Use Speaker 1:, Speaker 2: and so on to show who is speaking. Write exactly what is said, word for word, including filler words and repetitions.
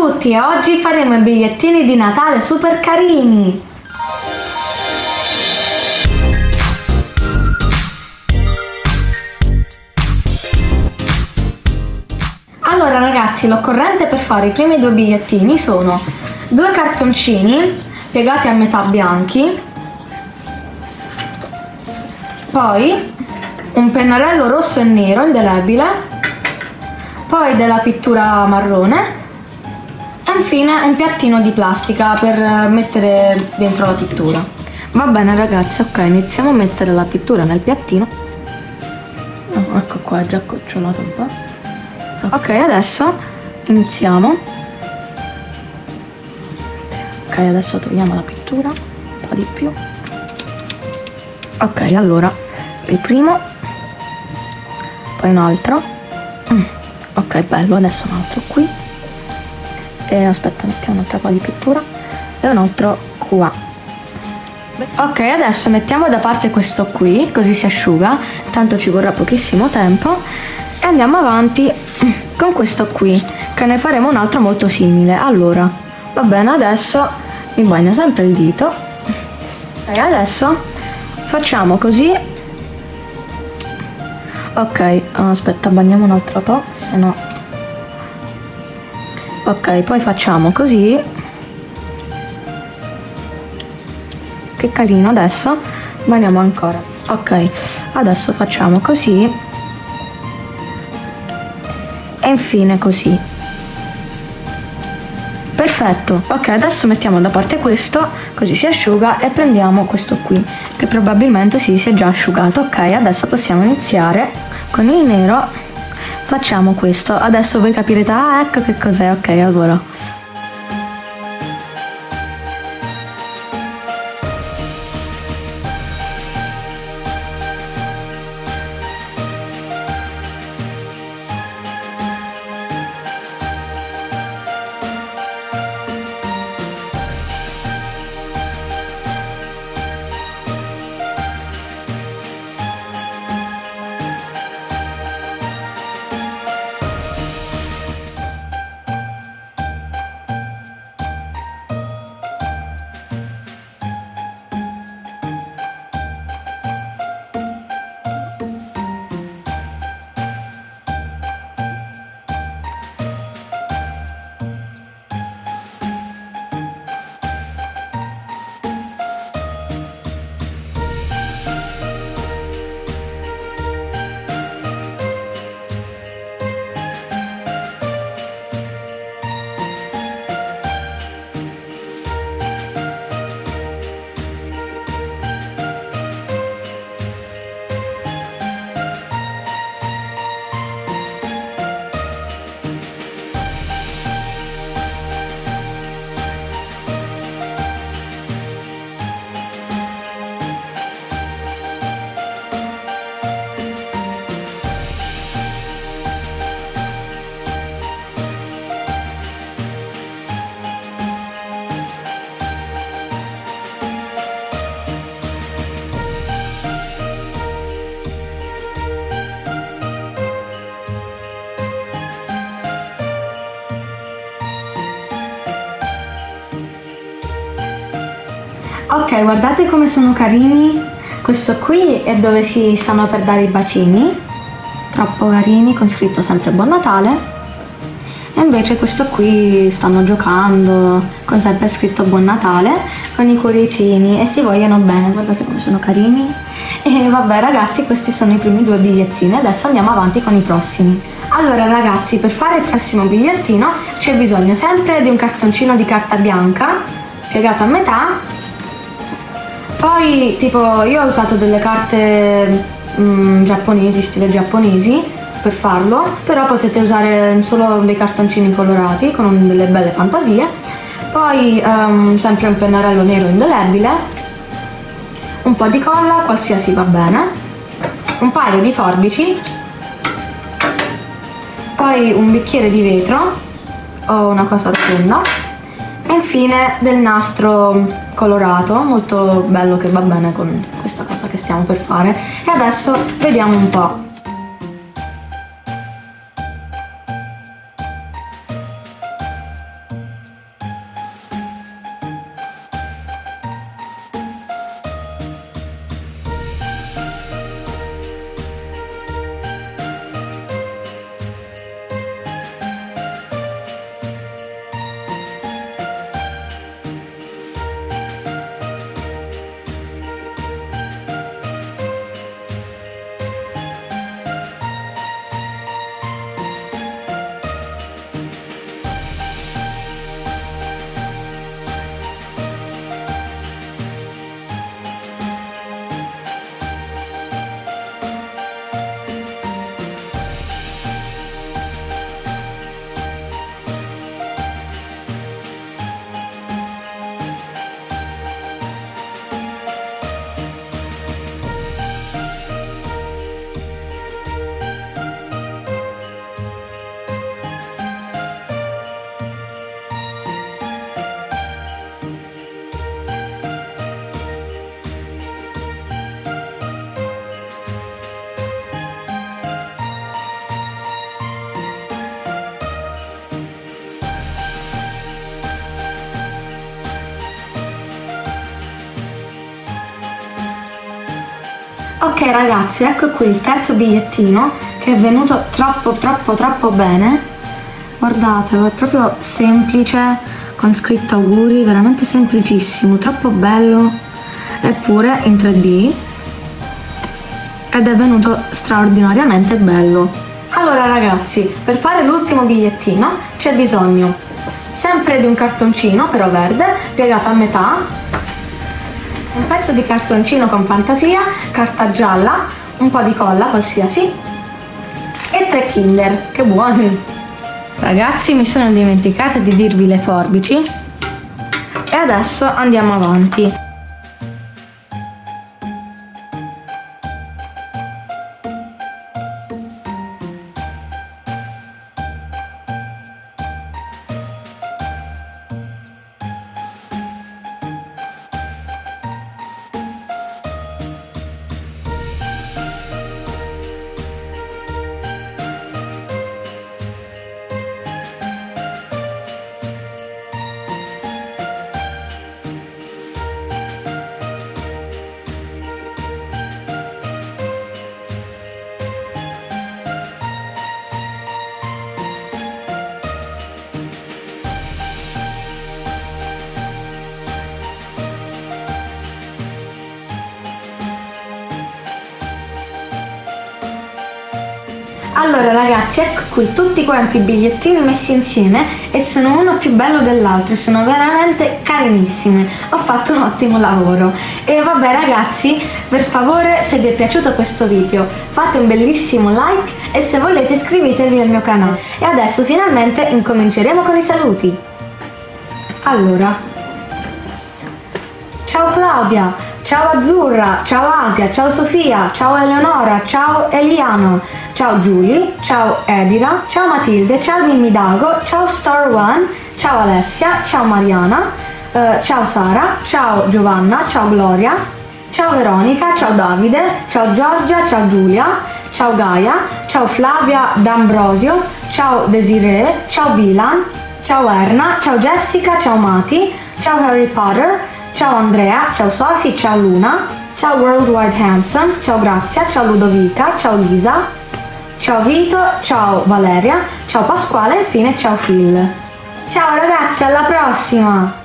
Speaker 1: tutti e oggi faremo i bigliettini di Natale super carini! Allora ragazzi, l'occorrente per fare i primi due bigliettini sono due cartoncini piegati a metà bianchi, poi un pennarello rosso e nero indelebile, poi della pittura marrone e infine un piattino di plastica per mettere dentro la pittura. Va bene ragazzi, ok, iniziamo a mettere la pittura nel piattino. Oh, ecco qua, è già gocciolato un po'. Ok, adesso iniziamo. Ok, adesso togliamo la pittura un po' di più. Ok, allora il primo, poi un altro. Mm. Ok, bello, adesso un altro qui. E aspetta, mettiamo un altro po' di pittura e un altro qua. Ok, adesso mettiamo da parte questo qui, così si asciuga, tanto ci vorrà pochissimo tempo. E andiamo avanti con questo qui, che ne faremo un altro molto simile. Allora, va bene, adesso mi bagno sempre il dito. E adesso facciamo così. Ok, aspetta, bagniamo un altro po', se no. Ok, poi facciamo così. Che carino, adesso bagniamo ancora. Ok, adesso facciamo così. E infine così. Perfetto. Ok, adesso mettiamo da parte questo, così si asciuga, e prendiamo questo qui, che probabilmente sì, si è già asciugato. Ok, adesso possiamo iniziare con il nero. Facciamo questo. Adesso voi capirete, ah, ecco che cos'è. Ok, allora Ok, guardate come sono carini. Questo qui è dove si stanno per dare i bacini, troppo carini, con scritto sempre Buon Natale. E invece questo qui stanno giocando, con sempre scritto Buon Natale, con i cuoricini e si vogliono bene. Guardate come sono carini. E vabbè ragazzi, questi sono i primi due bigliettini. Adesso andiamo avanti con i prossimi. Allora ragazzi, per fare il prossimo bigliettino c'è bisogno sempre di un cartoncino di carta bianca piegato a metà. Poi tipo io ho usato delle carte mh, giapponesi, stile giapponesi, per farlo, però potete usare solo dei cartoncini colorati con delle belle fantasie. Poi um, sempre un pennarello nero indelebile, un po' di colla, qualsiasi va bene, un paio di forbici, poi un bicchiere di vetro o una cosa rotonda e infine del nastro colorato molto bello che va bene con questa cosa che stiamo per fare. E adesso vediamo un po'. Ok ragazzi, ecco qui il terzo bigliettino che è venuto troppo troppo troppo bene. Guardatelo, è proprio semplice, con scritto auguri, veramente semplicissimo, troppo bello, eppure in tre D, ed è venuto straordinariamente bello. Allora ragazzi, per fare l'ultimo bigliettino c'è bisogno sempre di un cartoncino, però verde, piegato a metà, un pezzo di cartoncino con fantasia, carta gialla, un po' di colla qualsiasi e tre Kinder. Che buoni! Ragazzi, mi sono dimenticata di dirvi le forbici e adesso andiamo avanti. Allora ragazzi, ecco qui tutti quanti i bigliettini messi insieme e sono uno più bello dell'altro e sono veramente carinissimi. Ho fatto un ottimo lavoro. E vabbè ragazzi, per favore, se vi è piaciuto questo video fate un bellissimo like e se volete iscrivetevi al mio canale. E adesso finalmente incominceremo con i saluti. Allora, ciao Claudia, ciao Azzurra, ciao Asia, ciao Sofia, ciao Eleonora, ciao Eliano, ciao Giulia, ciao Edira, ciao Matilde, ciao Mimmi Dago, ciao Star One, ciao Alessia, ciao Mariana, eh, ciao Sara, ciao Giovanna, ciao Gloria, ciao Veronica, ciao Davide, ciao Giorgia, ciao Giulia, ciao Gaia, ciao Flavia D'Ambrosio, ciao Desiree, ciao Bilan, ciao Erna, ciao Jessica, ciao Mati, ciao Harry Potter, ciao Andrea, ciao Sophie, ciao Luna, ciao Worldwide Handsome, ciao Grazia, ciao Ludovica, ciao Lisa, ciao Vito, ciao Valeria, ciao Pasquale e infine ciao Phil. Ciao ragazzi, alla prossima!